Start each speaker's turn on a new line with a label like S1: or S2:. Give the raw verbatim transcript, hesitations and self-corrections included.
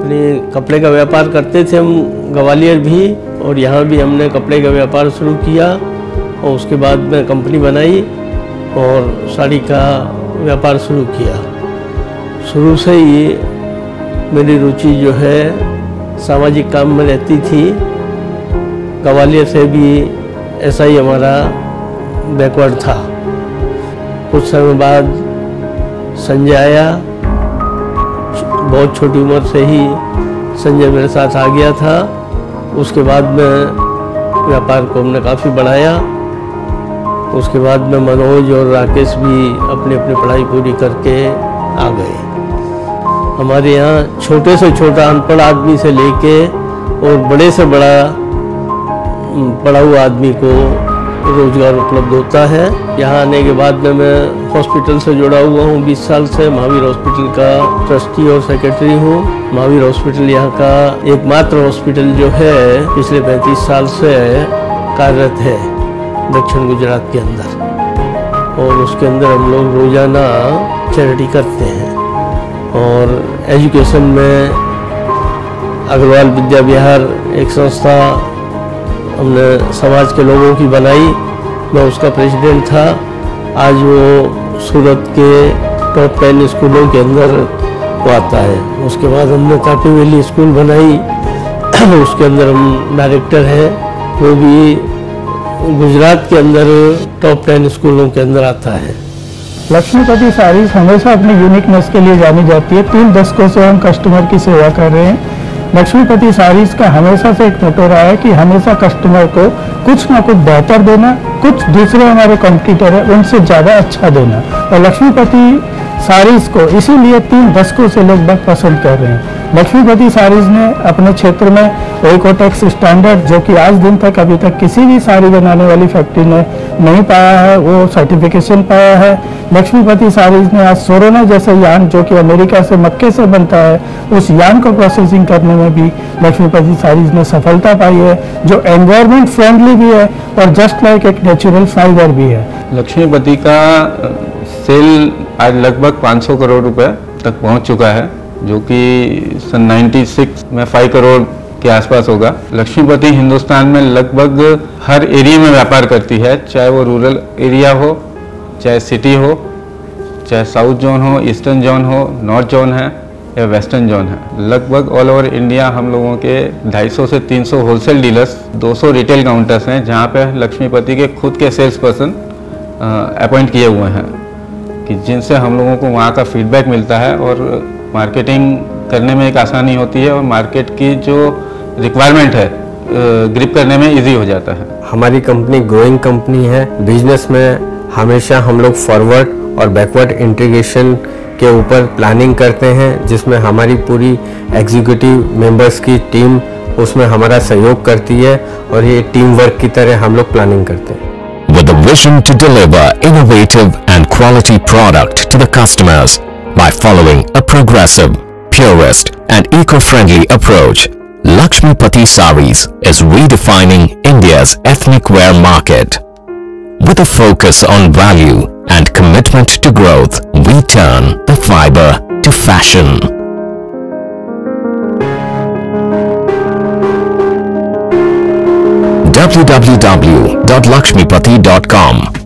S1: अपने कपड़े का व्यापार करते थे हम ग्वालियर भी, और यहाँ भी हमने कपड़े का व्यापार शुरू किया और उसके बाद में कंपनी बनाई और साड़ी का व्यापार शुरू किया। शुरू से ही मेरी रुचि जो है सामाजिक काम में रहती थी। ग्वालियर से भी ऐसा ही हमारा बैकवर्ड था। कुछ समय बाद संजय आया, बहुत छोटी उम्र से ही संजय मेरे साथ आ गया था। उसके बाद में व्यापार को हमने काफ़ी बढ़ाया। उसके बाद में मनोज और राकेश भी अपनी अपनी पढ़ाई पूरी करके आ गए। हमारे यहाँ छोटे से छोटा अनपढ़ आदमी से लेके और बड़े से बड़ा पढ़ा हुआ आदमी को रोजगार उपलब्ध होता है। यहाँ आने के बाद में मैं हॉस्पिटल से जुड़ा हुआ हूँ बीस साल से। महावीर हॉस्पिटल का ट्रस्टी और सेक्रेटरी हूँ। महावीर हॉस्पिटल यहाँ का एकमात्र हॉस्पिटल जो है पिछले पैंतीस साल से कार्यरत है दक्षिण गुजरात के अंदर, और उसके अंदर हम लोग रोजाना चैरिटी करते हैं। और एजुकेशन में अग्रवाल विद्या विहार एक संस्था हमने समाज के लोगों की बनाई, मैं उसका प्रेसिडेंट था। आज वो सूरत के टॉप टेन स्कूलों के अंदर वो आता है। उसके बाद हमने तापी वैली स्कूल बनाई, उसके अंदर हम डायरेक्टर हैं। वो भी गुजरात के अंदर टॉप टेन स्कूलों के अंदर आता है।
S2: लक्ष्मीपति साड़ीज हमेशा अपनी यूनिकनेस के लिए जानी जाती है। तीन दशकों से हम कस्टमर की सेवा कर रहे हैं। लक्ष्मीपति साड़ीज का हमेशा से एक मोटो रहा है कि हमेशा कस्टमर को कुछ ना कुछ बेहतर देना, कुछ दूसरे हमारे कॉम्पिटिटर है उनसे ज़्यादा अच्छा देना। और लक्ष्मीपति साड़ीज को इसीलिए तीन दशकों से लोग बहुत पसंद कर रहे हैं। लक्ष्मीपति साड़ीज ने अपने क्षेत्र में ओइकोटेक्स स्टैंडर्ड, जो कि आज दिन तक अभी तक किसी भी साड़ी बनाने वाली फैक्ट्री ने नहीं पाया है, वो सर्टिफिकेशन पाया है। लक्ष्मीपति साड़ीज ने आज सोरोना जैसे यान, जो कि अमेरिका से मक्के से बनता है, उस यान को प्रोसेसिंग करने में भी लक्ष्मीपति साड़ीज ने सफलता पाई है, जो एनवायरमेंट फ्रेंडली भी है और जस्ट लाइक एक नेचुरल फाइबर भी है।
S3: लक्ष्मीपति का सेल आज लगभग पाँच सौ करोड़ रुपए तक पहुंच चुका है, जो कि सन छियानवे में पाँच करोड़ के आसपास होगा। लक्ष्मीपति हिंदुस्तान में लगभग हर एरिया में व्यापार करती है, चाहे वो रूरल एरिया हो, चाहे सिटी हो, चाहे साउथ जोन हो, ईस्टर्न जोन हो, नॉर्थ जोन है या वेस्टर्न जोन है। लगभग ऑल ओवर इंडिया हम लोगों के दो सौ पचास से तीन सौ होलसेल डीलर्स, दो सौ रिटेल काउंटर्स हैं, जहाँ पे लक्ष्मीपति के खुद के सेल्स पर्सन अपॉइंट किए हुए हैं, कि जिनसे हम लोगों को वहाँ का फीडबैक मिलता है और मार्केटिंग करने में एक आसानी होती है और मार्केट की जो रिक्वायरमेंट है ग्रिप करने में इजी हो जाता है।
S4: हमारी कंपनी ग्रोइंग कंपनी है। बिजनेस में हमेशा हम लोग फॉरवर्ड और बैकवर्ड इंटीग्रेशन के ऊपर प्लानिंग करते हैं, जिसमें हमारी पूरी एग्जीक्यूटिव मेंबर्स की टीम उसमें हमारा सहयोग करती है और ये टीम वर्क की तरह हम लोग प्लानिंग करते हैं।
S5: With the vision to deliver innovative and quality product to the customers by following a progressive, purist and eco-friendly approach, Lakshmipati Sarees is redefining India's ethnic wear market. With a focus on value and commitment to growth, we turn the fiber to fashion. w w w dot lakshmipati dot com